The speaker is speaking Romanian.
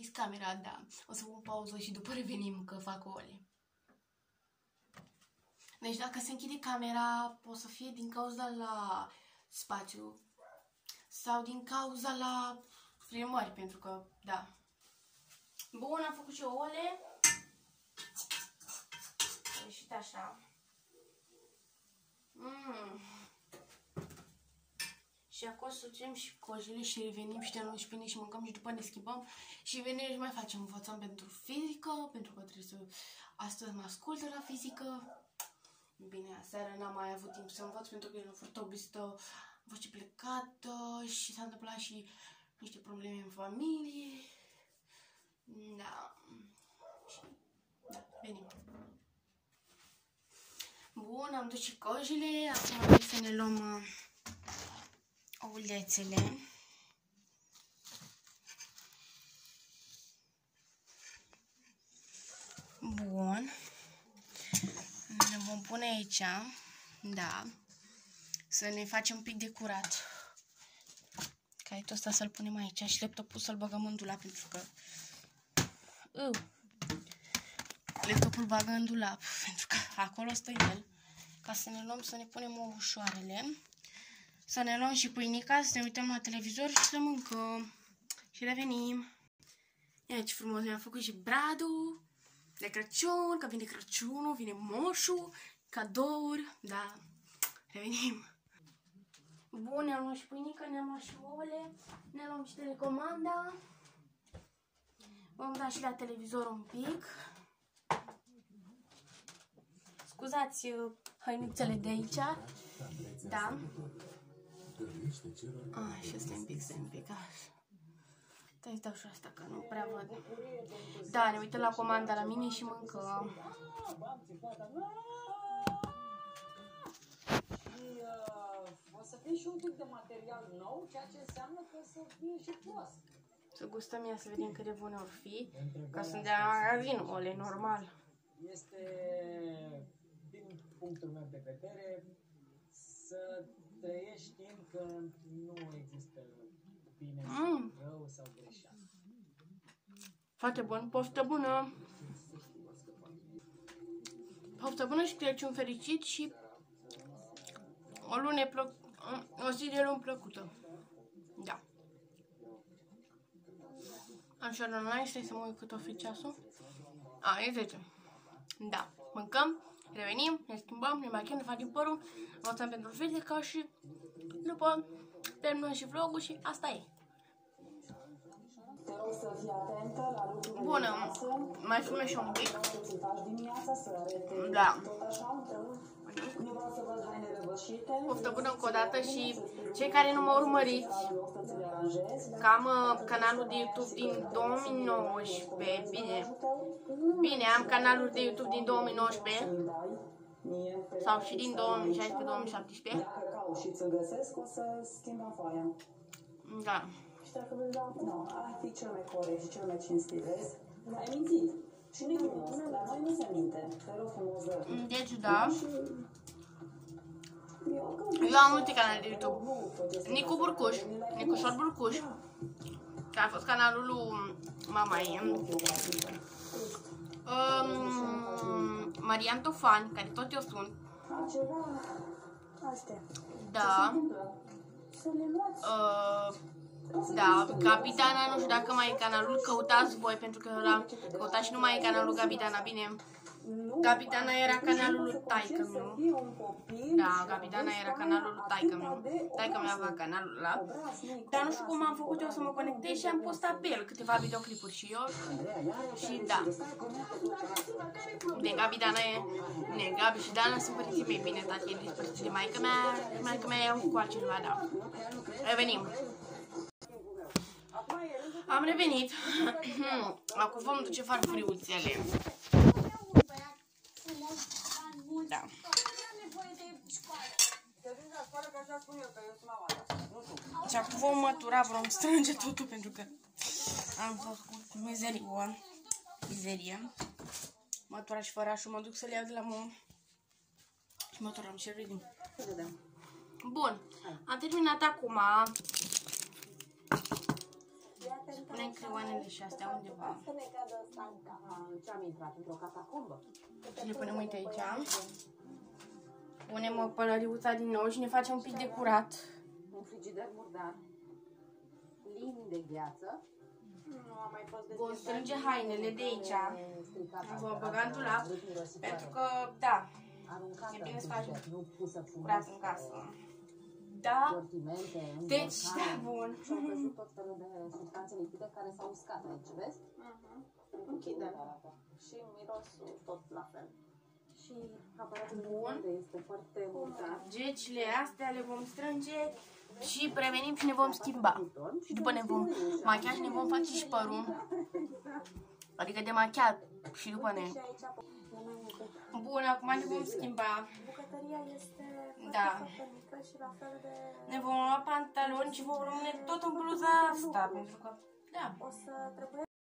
închis camera, da. O să pun pauză și după revenim că fac ole. Deci dacă se închide camera, o să fie din cauza la spațiu sau din cauza la filmări, pentru că, da. Bun, am făcut și ouăle. A ieșit așa. Și acum sucem și cojile și revenim și ne luăm și bine și mâncăm și după ne schimbăm și venim și mai facem. Învățăm pentru fizică, pentru că trebuie să... Astăzi mă ascult la fizică. Bine, aseară n-am mai avut timp să învăț pentru că eram foarte obosită, am fost și plecată și s-a întâmplat și niște probleme în familie. Da. Și, da, venim. Bun, am dus și cojile, acum trebuie să ne luăm oulețele. Bun. Ne vom pune aici, da, să ne facem un pic de curat. Caietul ăsta să-l punem aici și laptopul să-l băgăm în dulap, pentru că laptopul bagă în dulap, pentru că acolo stă el, ca să ne luăm, să ne punem ouășoarele, să ne luăm și pâinica, să ne uităm la televizor și să mâncăm. Și revenim. Ia ce frumos, mi-am făcut și bradul de Crăciun, că vine Crăciunul, vine moșul, cadouri, da, revenim. Bun, ne-am luat și pâinică, ne-am luat și ouăle, ne luăm și telecomanda. Vom da și la televizor un pic. Scuzați hăinuțele de aici, da. Și stai un pic, așa. Stai să dau și asta, că nu prea văd. Da, ne uităm la comanda la mine și mâncăm. O să fie și un pic de material nou, ceea ce înseamnă că să fie și prost. Să gustăm ea, să vedem cât de bune vor fi, ca să dea magazin, ole, normal. Este, din punctul meu de vedere, să trăiești știind că nu există bine sau rău sau greșeală. Foarte bun, poftă bună! Poftă bună și Crăciun fericit și o zi de luni plăcută. Da. Așa, online, stai să mă uit cât o fi ceasul. E 10. Da. Mâncăm, revenim, ne schimbăm, ne machiăm, ne facem părul, învățăm pentru fizică și după terminăm și vlogul și asta e. Bună, mai filmez și un pic. Da. Poftă bună încă o dată și cei care nu mă urmăriți, că am canalul de YouTube din 2019, bine, am canalul de YouTube din 2019 sau și din 2016-2017. Da. Nu, ar fi cel mai corect și cel mai cinstit, vezi? Ai mințit. Și nu-i frumos, la noi nu se minte. Te rog frumos, deci, da. Eu am multe canale de YouTube. Nicu Burcuș, Nicușor Burcuș, care a fost canalul lui mamaie. Marian Tofan, care tot eu sunt. Da. Da, Capitana, nu știu dacă mai e canalul, căutați voi, pentru că ăla, căutați și nu mai e canalul Capitana, bine. Capitana era canalul lui taică-miu. Da, Capitana era canalul lui taică-miu. Taică-miu avea canalul ăla. Dar nu știu cum am făcut eu să mă conectez și am postat pe el câteva videoclipuri și eu. Și da. De Capitana e... Bine, Gabi și Dana sunt părinții mei, bine, tati, e despărțit de maică mea. Și maică mea e cu altcineva, da. Revenim. Am revenit. Acum vom duce farfuriuțele. Da. Și acum vom mătura, vom strânge totul pentru că am făcut mizerie. Mătura și fărașul, mă duc să le iau de la mom. Și măturăm și ridim. Bun, am terminat acum. Punem creioanele și astea undeva. Să ne cadă ăsta în cap. Ce am intrat într-o catacombă? Și le punem, uite, aici. Punem pălăriuța din nou și ne facem un pic de curat. Un frigider murdar. Linii de gheață. Nu am mai fost Vom strânge hainele de aici. Vom băga în dulap. Pentru că, da, e bine să faci curat în casă. Da? Deci, da, bun. Și au văzut tot felul de substanțe lichide care s-au uscat aici, vezi? Închide. Și mirosul tot la fel. Și aparatul Bun. este foarte murdar. Gecile astea le vom strânge și prevenim și ne vom schimba. Și după ne vom machia și ne vom face și părul. Adică de machiat și după ne... Bun, acum ne vom schimba. Bucătăria este Da. mică și la fel de... Ne vom lua pantaloni și vom rămâne tot în bluza asta. Pentru că, da. O să trebuie